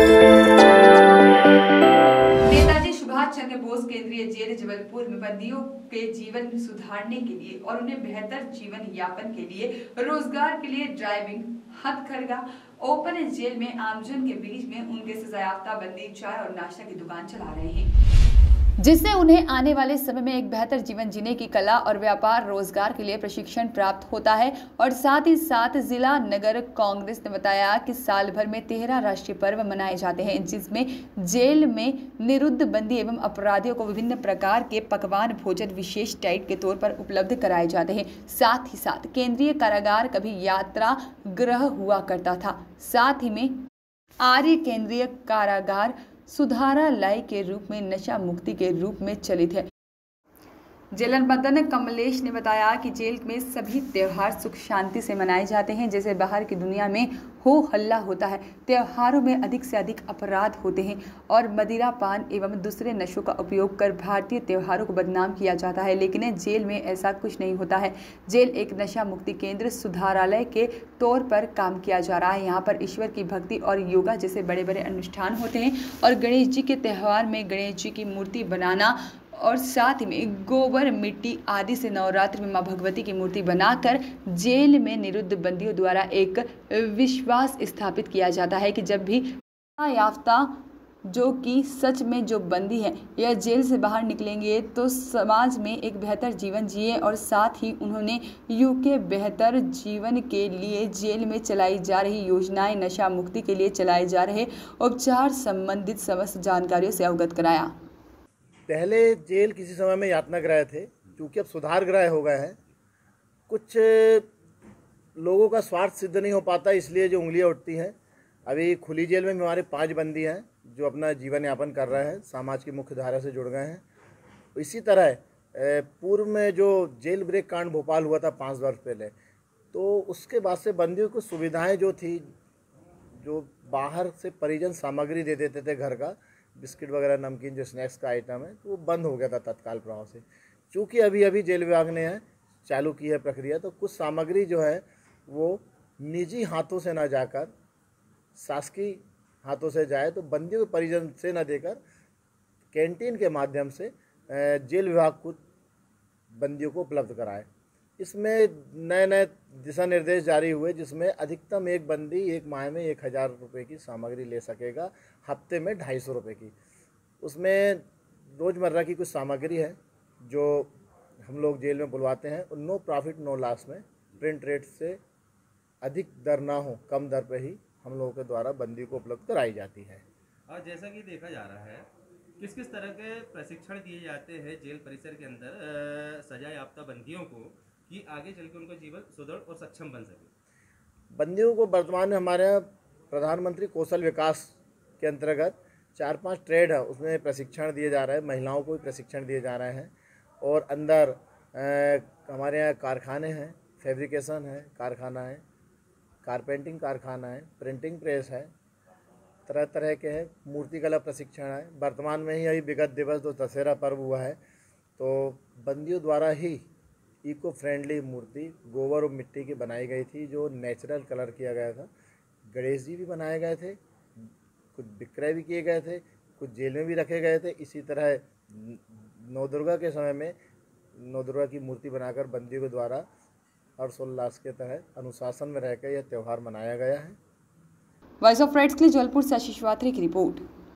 नेताजी सुभाष चंद्र बोस केंद्रीय जेल जबलपुर में बंदियों के जीवन सुधारने के लिए और उन्हें बेहतर जीवन यापन के लिए रोजगार के लिए ड्राइविंग, हथकरघा, ओपन जेल में आमजन के बीच में उनके सजायाफ्ता बंदी चाय और नाश्ता की दुकान चला रहे हैं, जिससे उन्हें आने वाले समय में एक बेहतर जीवन जीने की कला और व्यापार रोजगार के लिए प्रशिक्षण प्राप्त होता है। और साथ ही साथ जिला नगर कांग्रेस ने बताया कि साल भर में 13 राष्ट्रीय पर्व मनाए जाते हैं, जिसमें जेल में निरुद्ध बंदी एवं अपराधियों को विभिन्न प्रकार के पकवान भोजन विशेष डाइट के तौर पर उपलब्ध कराए जाते हैं। साथ ही साथ केंद्रीय कारागार का भी यात्रा गृह हुआ करता था। साथ ही में आर्य केंद्रीय कारागार सुधारालय के रूप में नशा मुक्ति के रूप में चलित है। जेलर मदन कमलेश ने बताया कि जेल में सभी त्योहार सुख शांति से मनाए जाते हैं। जैसे बाहर की दुनिया में हो हल्ला होता है, त्योहारों में अधिक से अधिक अपराध होते हैं और मदिरा पान एवं दूसरे नशों का उपयोग कर भारतीय त्योहारों को बदनाम किया जाता है, लेकिन जेल में ऐसा कुछ नहीं होता है। जेल एक नशा मुक्ति केंद्र सुधारालय के तौर पर काम किया जा रहा है। यहाँ पर ईश्वर की भक्ति और योगा जैसे बड़े बड़े अनुष्ठान होते हैं और गणेश जी के त्यौहार में गणेश जी की मूर्ति बनाना और साथ ही में गोबर मिट्टी आदि से नवरात्र में मां भगवती की मूर्ति बनाकर जेल में निरुद्ध बंदियों द्वारा एक विश्वास स्थापित किया जाता है कि जब भी याफ्ता जो कि सच में जो बंदी है या जेल से बाहर निकलेंगे तो समाज में एक बेहतर जीवन जिए। और साथ ही उन्होंने यूके बेहतर जीवन के लिए जेल में चलाई जा रही योजनाएं, नशा मुक्ति के लिए चलाए जा रहे उपचार संबंधित समस्त जानकारियों से अवगत कराया। पहले जेल किसी समय में यातना गृह थे, क्योंकि अब सुधार गृह हो गए हैं। कुछ लोगों का स्वार्थ सिद्ध नहीं हो पाता, इसलिए जो उंगलियां उठती हैं। अभी खुली जेल में हमारे 5 बंदी हैं जो अपना जीवन यापन कर रहे हैं, समाज की मुख्य धारा से जुड़ गए हैं। इसी तरह पूर्व में जो जेल ब्रेक कांड भोपाल हुआ था 5 वर्ष पहले, तो उसके बाद से बंदियों को सुविधाएँ जो थी, जो बाहर से परिजन सामग्री दे देते थे, घर का बिस्किट वगैरह, नमकीन जो स्नैक्स का आइटम है, तो वो बंद हो गया था तत्काल प्रभाव से। चूँकि अभी अभी जेल विभाग ने चालू की है प्रक्रिया, तो कुछ सामग्री जो है वो निजी हाथों से ना जाकर शासकीय हाथों से जाए, तो बंदियों के परिजन से न देकर कैंटीन के माध्यम से जेल विभाग को बंदियों को उपलब्ध कराए। इसमें नए नए दिशा निर्देश जारी हुए, जिसमें अधिकतम एक बंदी एक माह में 1000 रुपये की सामग्री ले सकेगा, हफ्ते में 250 रुपये की। उसमें रोज़मर्रा की कुछ सामग्री है जो हम लोग जेल में बुलवाते हैं, और नो प्रॉफिट नो लॉस में प्रिंट रेट से अधिक दर ना हो, कम दर पे ही हम लोगों के द्वारा बंदी को उपलब्ध कराई जाती है। और जैसा कि देखा जा रहा है, किस किस तरह के प्रशिक्षण दिए जाते हैं जेल परिसर के अंदर सजा याफ्ता बंदियों को कि आगे चल के उनका जीवन सुदृढ़ और सक्षम बन सके? बंदियों को वर्तमान में हमारे यहाँ प्रधानमंत्री कौशल विकास के अंतर्गत 4-5 ट्रेड है, उसमें प्रशिक्षण दिए जा रहे हैं। महिलाओं को भी प्रशिक्षण दिए जा रहे हैं। और अंदर हमारे यहाँ कारखाने हैं, फैब्रिकेशन है कारखाना है, कारपेंटिंग कारखाना है, प्रिंटिंग प्रेस है, तरह तरह के हैं, मूर्तिकला प्रशिक्षण है। वर्तमान में ही अभी विगत दिवस जो दशहरा पर्व हुआ है, तो बंदियों द्वारा ही इको फ्रेंडली मूर्ति गोबर और मिट्टी की बनाई गई थी, जो नेचुरल कलर किया गया था। गणेश जी भी बनाए गए थे, कुछ विक्रय भी किए गए थे, कुछ जेल में भी रखे गए थे। इसी तरह नवदुर्गा के समय में नवदुर्गा की मूर्ति बनाकर बंदियों के द्वारा हर्षोल्लास के तहत अनुशासन में रहकर यह त्यौहार मनाया गया है। वॉइस ऑफ राइट्स के लिए जबलपुर से आशीष वात्री की रिपोर्ट।